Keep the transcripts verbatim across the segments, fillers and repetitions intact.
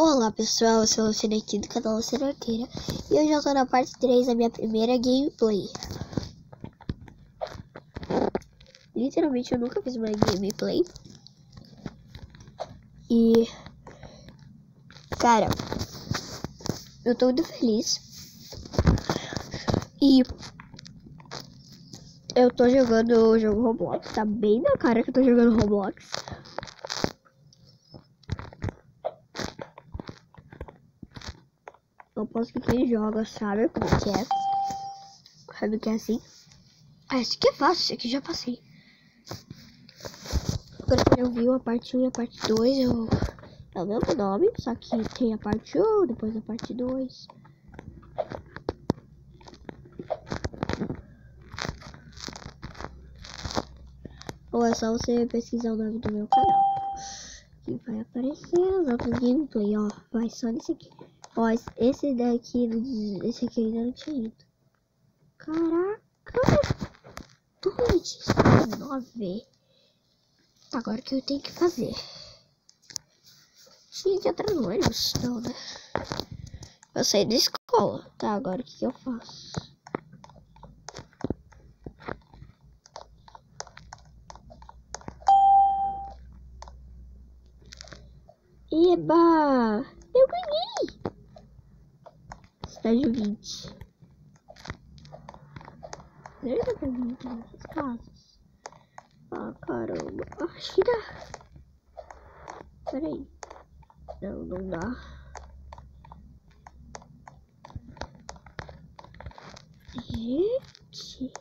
Olá pessoal, eu sou a Luciana aqui do canal Luciana Arteira e hoje eu tô na parte três da minha primeira gameplay. Literalmente eu nunca fiz uma gameplay. E cara, eu tô muito feliz. E eu tô jogando o jogo Roblox, tá bem na cara que eu tô jogando Roblox. Eu posso que quem joga sabe como que é. Sabe que é assim? Ah, esse aqui é fácil, esse aqui já passei. Agora quando eu vi a parte um e a parte dois, eu... é o mesmo nome, só que tem a parte um, depois a parte dois. Ou é só você pesquisar o nome do meu canal que vai aparecer as outras gameplay, ó. Vai só nesse aqui. Ó, esse daqui, esse aqui ainda não tinha ido. Caraca! dois, nove. Agora o que eu tenho que fazer? Tinha que entrar no ônibus, não, né? Eu saí da escola. Tá, agora o que, que eu faço? Eba! Eu ganhei! Estágio vinte. Não dá pra vir aqui nessas casas. Ah, caramba. Acho que dá. Pera aí. Não, não dá. Gente.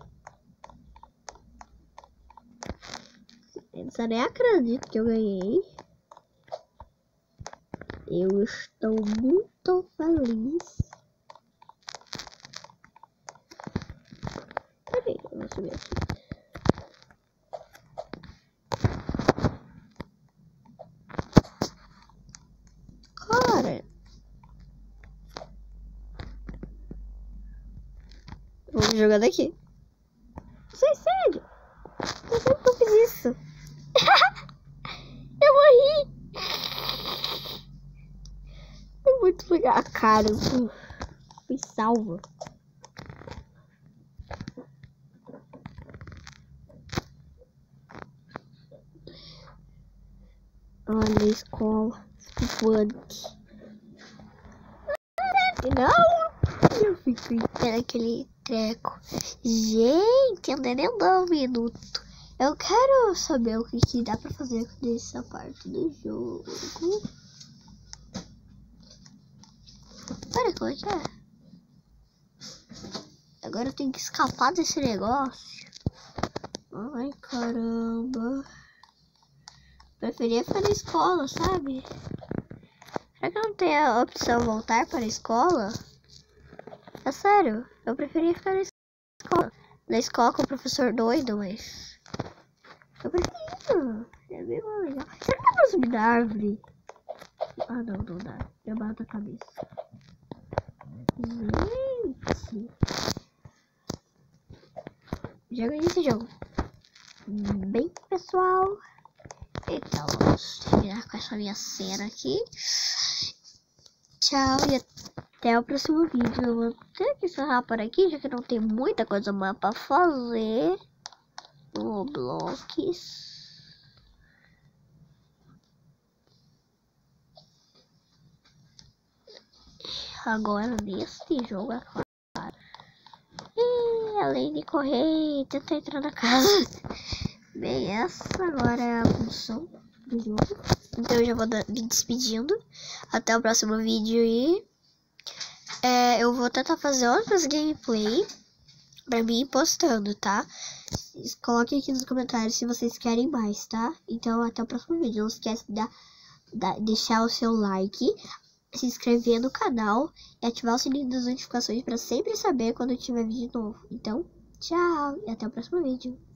Eu só nem acredito que eu ganhei. Eu estou muito feliz. Peraí, eu vou subir aqui. Cara. Vamos jogar daqui. Isso é sério. Eu sempre fiz isso. Eu morri. É muito legal. Cara, eu fui salva. Olha a escola. Estudante. Não! Eu fico naquele treco. Gente, ainda nem dá um minuto. Eu quero saber o que, que dá pra fazer nessa parte do jogo. Olha como é que é. Agora eu tenho que escapar desse negócio. Ai, caramba. Preferia ficar na escola, sabe? Será que não tem a opção voltar para a escola? É sério, eu preferia ficar na escola. Na escola com o professor doido, mas... eu preferia. É bem mais legal. Será que dá pra subir da árvore? Ah, não, não dá. Eu bato a cabeça. Gente. Já ganhei esse jogo. Bem, pessoal. Então, vamos terminar com essa minha cena aqui. Tchau e até o próximo vídeo. Eu vou ter que encerrar por aqui, já que não tem muita coisa mais pra fazer no Roblox. Agora neste jogo, é claro. E além de correr e tentar entrar na casa. Bem, essa agora é a função do jogo. Então eu já vou me despedindo. Até o próximo vídeo e é, eu vou tentar fazer outras gameplay pra mim ir postando, tá? Coloquem aqui nos comentários se vocês querem mais, tá? Então até o próximo vídeo. Não esquece de dar, da, deixar o seu like, se inscrever no canal e ativar o sininho das notificações pra sempre saber quando tiver vídeo novo. Então, tchau e até o próximo vídeo.